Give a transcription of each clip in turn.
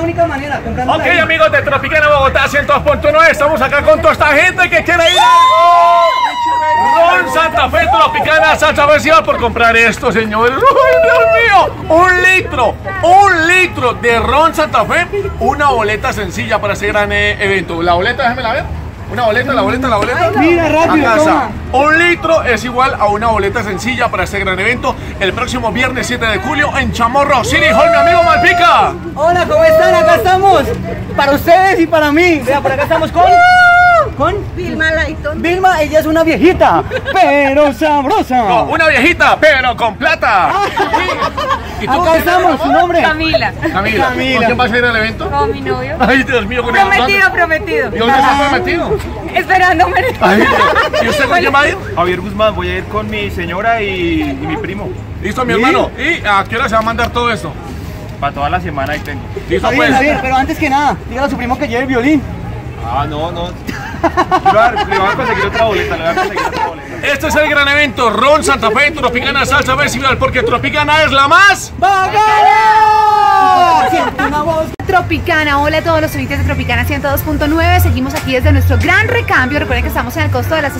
única manera, comprando. Ok, amigos de Tropicana Bogotá 102.9, estamos acá con toda esta gente que quiere ir a Ron Santa Fe Tropicana Salsa Festival por comprar esto, señores. ¡Ay, Dios mío! Un litro de Ron Santa Fe, una boleta sencilla para ese gran evento. La boleta, déjame la ver. Una boleta, la boleta. Mira, rápido, acá está. toma. Un litro es igual a una boleta sencilla para este gran evento el próximo viernes 7 de julio en Chamorro City Hall, mi amigo Malpica. Hola, ¿cómo están? Acá estamos. Para ustedes y para mí. Vea, por acá estamos con Vilma Layton. Vilma, ella es una viejita, pero sabrosa. No, una viejita, pero con plata. ¿Y tú? Acá estamos, su nombre. Camila. Camila. ¿Con quién vas a ir al evento? Con mi novio. Ay, Dios mío, con el Prometido. ¿Y dónde está prometido? Esperándome. Ay, ¿y usted con quién va a ir? Javier Guzmán, voy a ir con mi señora y mi primo. Listo, mi hermano. ¿Y a qué hora se va a mandar todo esto? Para toda la semana ahí tengo. Listo, Está bien, pues. Javier, pero antes que nada, dígale a su primo que lleve el violín. Ah, no. Le voy a conseguir otra boleta, Este es el gran evento Ron Santa Fe Tropicana Salsa Festival, porque Tropicana es la más ¡Bacana! Siente una voz. Tropicana, hola a todos los oyentes de Tropicana 102.9. Seguimos aquí desde nuestro gran recambio. Recuerden que estamos en el costo de la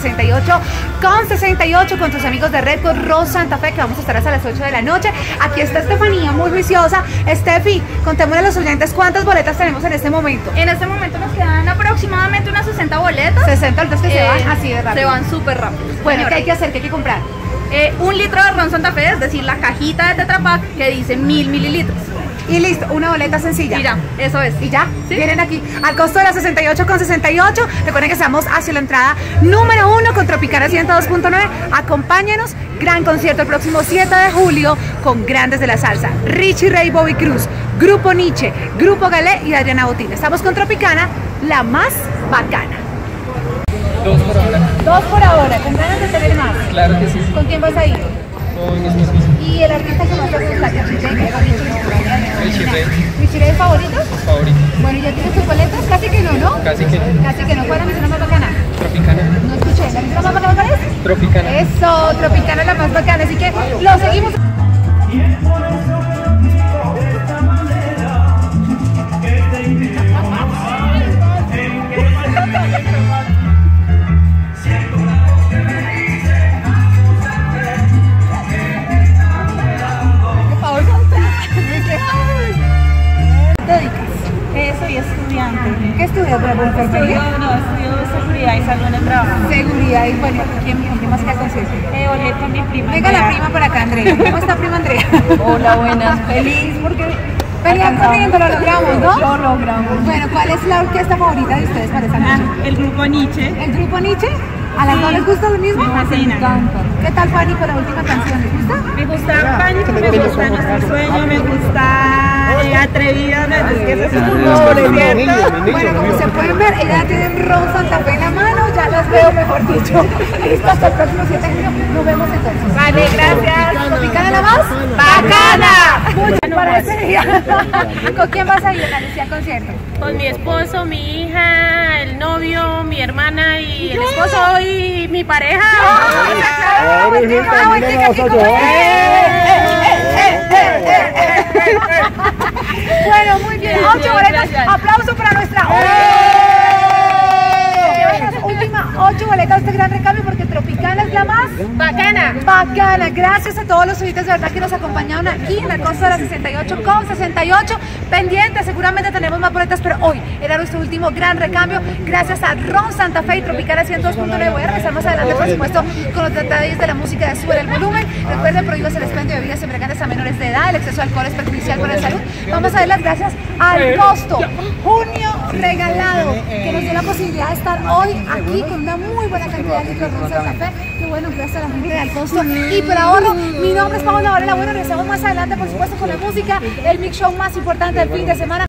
68,68 con tus amigos de Red con Ron Santa Fe, que vamos a estar hasta las 8 de la noche. Aquí está Estefanía, muy juiciosa. Steffi, contémosle a los oyentes cuántas boletas tenemos en este momento. En este momento nos quedan aproximadamente unas 60 boletas. 60 boletas que se van así de rápido. Se van súper rápido. Bueno, ¿qué hay que hacer? ¿Qué hay que comprar? Un litro de Ron Santa Fe, es decir, la cajita de Tetra Pak que dice 1000 mililitros. Y listo, una boleta sencilla. Mira, eso es. Y ya, ¿Sí? vienen aquí al costo de la 68,68. Recuerden que estamos hacia la entrada número 1 con Tropicana 102.9. Acompáñanos, gran concierto el próximo 7 de julio con grandes de la salsa: Richie Ray, Bobby Cruz, Grupo Nietzsche, Grupo Galé y Adriana Botín. Estamos con Tropicana, la más bacana. 2 por ahora. 2 por ahora, con ganas de tener más. Claro que sí. ¿Con quién vas a ir? Con mi esposa. ¿Y el artista que más te gusta? ¿Richie Ray? Richie Ray. ¿Richie Ray favorito? Favorito. Bueno, ¿ya tienes tus boletas? Casi que no, ¿no? Casi que no. Casi que no. ¿Cuál es la misión más bacana? Tropicana. No escuché. ¿La misión más bacana cuál es? Tropicana. Eso, Tropicana es la más bacana. Así que lo seguimos. Soy estudiante. ¿Qué estudias? Estudio seguridad y salud en el trabajo. Seguridad. Y bueno, ¿quién más queda concierto? Volé con mi prima. Venga la prima por acá, Andrea. ¿Cómo está, prima Andrea? Hola, buenas. Feliz porque Peleando corriendo, lo logramos, ¿no? Lo logramos. Bueno, ¿cuál es la orquesta favorita de ustedes para esta noche? El grupo Nietzsche. ¿El grupo Nietzsche? ¿A las dos les gusta lo mismo? Me fascina. ¿Qué tal Pánico, la última canción? ¿Les gusta? Me gusta Pánico, me gusta Nuestro Sueño, me gusta Atrevida, es que ese es un nombre, ¿cierto? Bueno, como se pueden ver, ella tiene Ron Santa Fe en la mano, ya las veo, mejor dicho. Listo, hasta el próximo 7 de julio. Nos vemos entonces. Vale, gracias. ¿Tropicana la más? ¡Bacana! Muchas gracias. ¿Con quién vas a ir a Lucía al concierto? Con mi esposo, mi hija, el novio, mi hermana y el esposo y mi pareja. Bueno, muy bien. 8 boletas. Aplauso para nuestra. Última 8 boletas de este gran recambio porque Tropicana es la más Bacana. bacana. Gracias a todos los oyentes de verdad que nos acompañaron aquí en la costa de la 68,68. Pendientes, seguramente tenemos más boletas, pero hoy era nuestro último gran recambio. Gracias a Ron Santa Fe y Tropicana 102.9. Voy a regresar más adelante, por supuesto, con los detalles de la música de Sube el Volumen. Recuerden, prohíbas el expendio de bebidas embriagantes a menores de edad. El exceso de alcohol es perjudicial para la salud. Vamos a dar las gracias al Costo Junio Regalado, que nos dio la posibilidad de estar hoy aquí con una muy buena cantidad de litros de Ron Santa Fe. Que bueno, gracias a la gente de Al Costo y por ahorro. Mi nombre es Paola Varela. Bueno, regresamos más adelante, por supuesto, con la música, el mix show más importante del fin de semana.